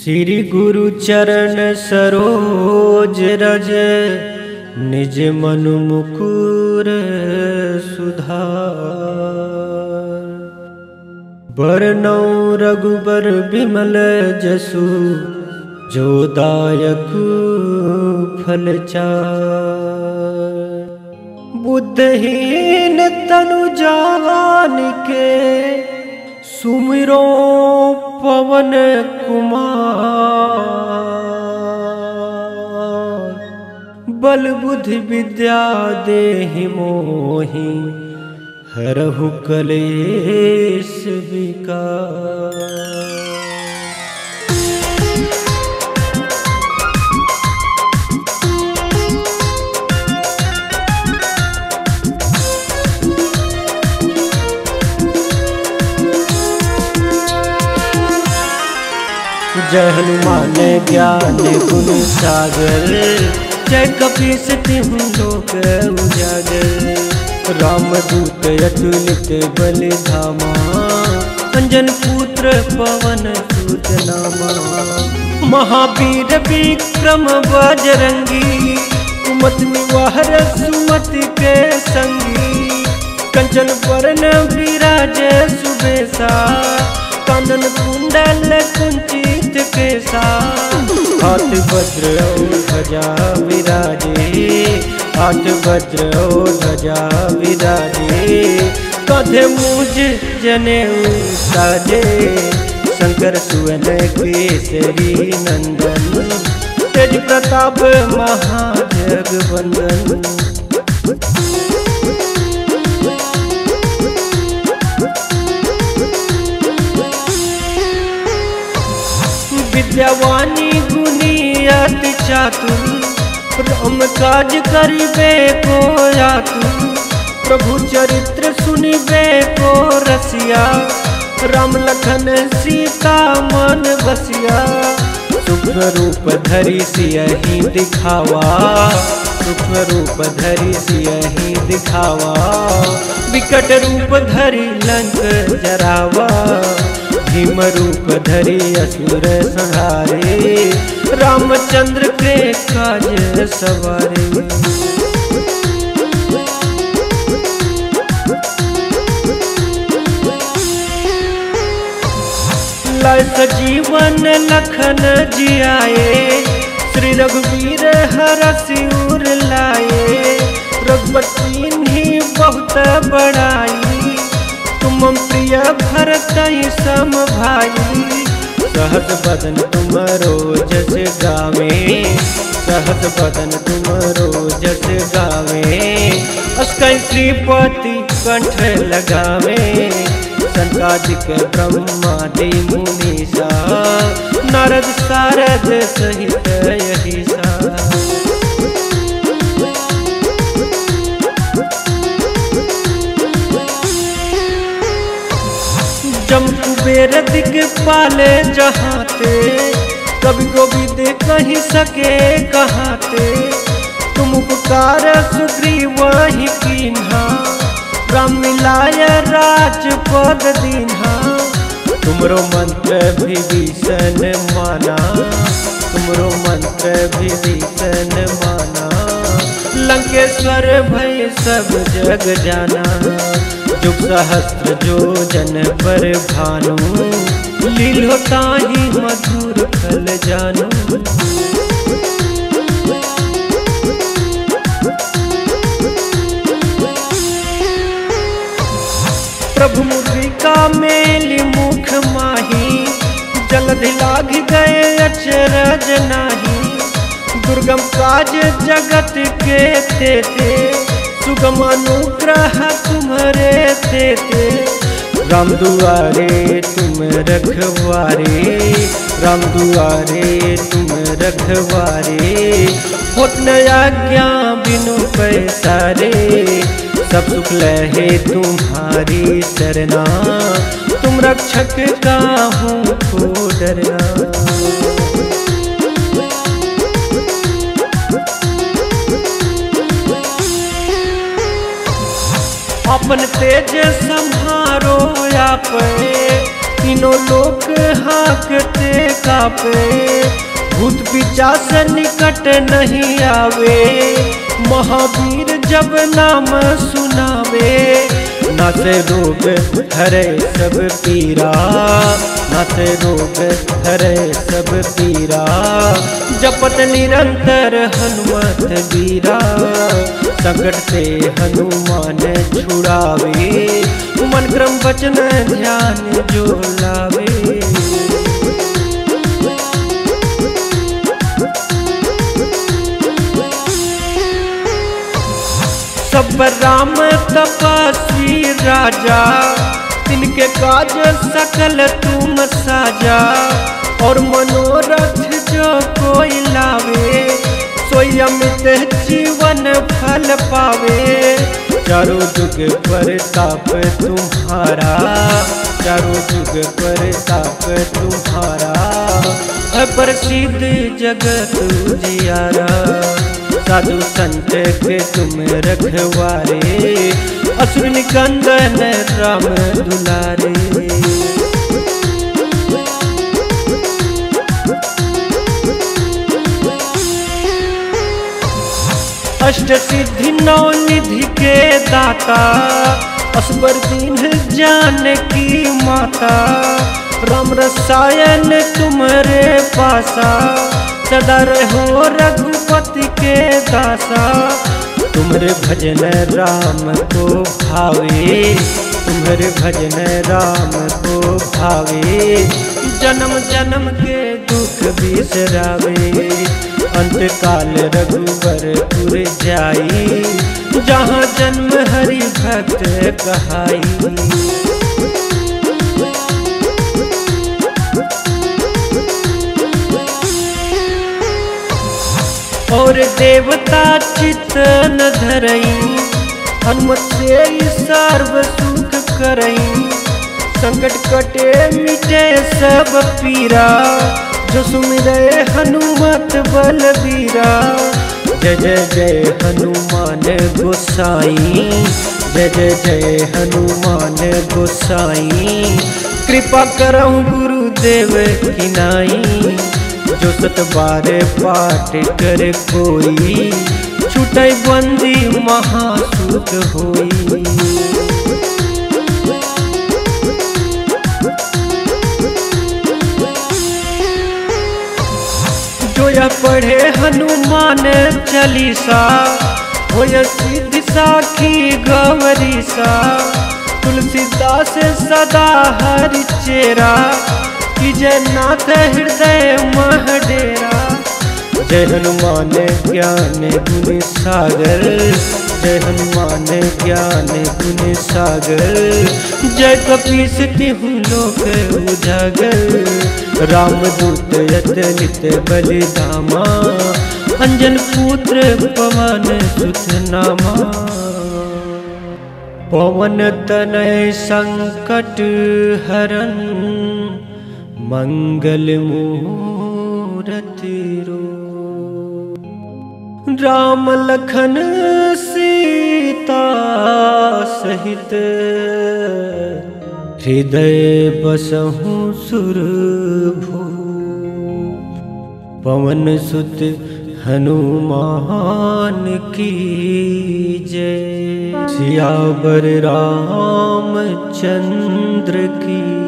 श्री गुरु चरण सरोज रज निज मन मुकुर सुधार। बरनौ रघुबर बिमल जसु जो दायक फल चार। बुद्धहीन तनु जान के सुमिरो पवन कुमार। बल बुद्धि विद्या देहि मोहि हरहु कलेश विकार। जय हनुमान ज्ञान गुण सागर, जय कपीस तिहु लोक उजागर। रामदूत अतुलित बल धामा, अंजन पुत्र पवन सुत नामा। महावीर विक्रम बजरंगी, कुमति निवार सुमति के संगी। कंचन वरण विराज सुबेसा, कानन कुंडल कुंचित केसा। हाथ वज्र और ध्वजा विराजे, हाथ वज्र और ध्वजा विराजे। कधे मुझ जनेऊ साजे, शंकर सुवन केसरी नंदन। तेज प्रताप महाजगवंदन। विद्यावानी गुणी अति चातुर, राम काज करिबे को आतुर। प्रभु चरित्र सुनिबे को रसिया, राम लखन सीता मन बसिया। सूक्ष्म रूप धरि सियहि दिखावा, सूक्ष्म रूप धरि सियहि दिखावा। विकट रूप धरि लंक जरावा, भीम रूप धरि असुर संहारे। रामचंद्र के काज सवारे। लाय सजीवन लखन जियाए, श्री रघुवीर हरषि उर लाए। रघुपति बहुत बड़ाई, तुम प्रिय भरत सम भाई। सहस बदन तुमरो जस गावे, सहस बदन तुमरो जस गावे। अस्कई श्रीपति कंठ लगावे, संकादिक ब्रह्मादि मुनीसा। नारद सारद सहित अहिसा। जम कुबेर दिखपाले जहाते, कवि गोविंद कहीं सके कहाते। तुम उपकार सुग्रीव ही कीन्हा, राम मिलाय राजपद दीन्हा। तुमरो मंत्र विभीषण माना, तुमरो मंत्र विभीषण माना। लंकेश्वर भय सब जग जाना, जुग सहस्त्र जो जन पर भानु। लीलो ताहि मधुर फल जानु। प्रभु मुद्रिका मेली मुख माही, जलधि लाग गए अचरज नाही। दुर्गम काज जगत के तेते, सुगम अनुग्रह तुम्हारे तेते। राम दुआरे तुम रखवारे, राम दुआरे तुम रखवारे। होत न आज्ञा बिनु पैसारे, सब सुख लहे तुम्हारी सरना। तुम रक्षक काहू को डरना। अपन तेज संहारो आपे, तीनों लोक हाँकते कापे, भूत पिशाच निकट नहीं आवे। महावीर जब नाम सुनावे, नासे रोग हरे सब पीरा, नासे रोग हरे सब पीरा। जपत निरंतर हनुमत वीरा, संकट से हनुमान छुड़ावे। मन क्रम वचन ध्यान जो लावे। सब राम तपस्वी राजा, तिनके काज सकल तुम साजा। और मनोरथ जो कोई लावे, सोई अमित जीवन फल पावे। चारों जुग प्रताप तुम्हारा, चारों जुग प्रताप तुम्हारा। है प्रसिद्ध जगत उजियारा, साधु संत के तुम रखवारे। असुर निकंदन राम दुलारे। अष्ट सिद्धि नौ निधि के दाता, असबर दीन जानकी माता। राम रसायन तुम्हारे पासा, सदा रहो रघुपति के दासा। तुम्हारे भजन राम को भावे, तुम्हारे भजन राम को भावे। जन्म जन्म के दुख बिसरावे, अंत काल रघुवरपुर जाई। जहाँ जन्म हरि भक्त कहाई। और देवता चित्त न धरई, हनुमत से सर्व सुख करई। संकट कटे मिटे सब पीरा, जो सुमिरै हनुमत बलबीरा। जय जय जय हनुमान गोसाई, जय जय जय हनुमान गोसाई। कृपा करहु गुरुदेव की नाई, जो सत बार पाठ कर कोई। छूटै बंदी महासुख होई। जो यह पढ़े हनुमान चालीसा, हो सिद्धि साखी गौरीसा। तुलसीदास सदा हरि चेरा, कि जय नाथ हृदय मह डेरा। जय हनुमान ज्ञान गुण सागर, जय हनुमान ज्ञान गुण सागर। जय कपीस तिहु लोक उजागर, रामदूत अतुलित बलिधामा। अंजन पुत्र पवन सुत नामा, पवन तनय संकट हरन। मंगल मूरति रूप, राम लखन सीता सहित। हृदय बसहु सुरभूप, पवन सुत हनुमान की जय। सियावर रामचंद्र की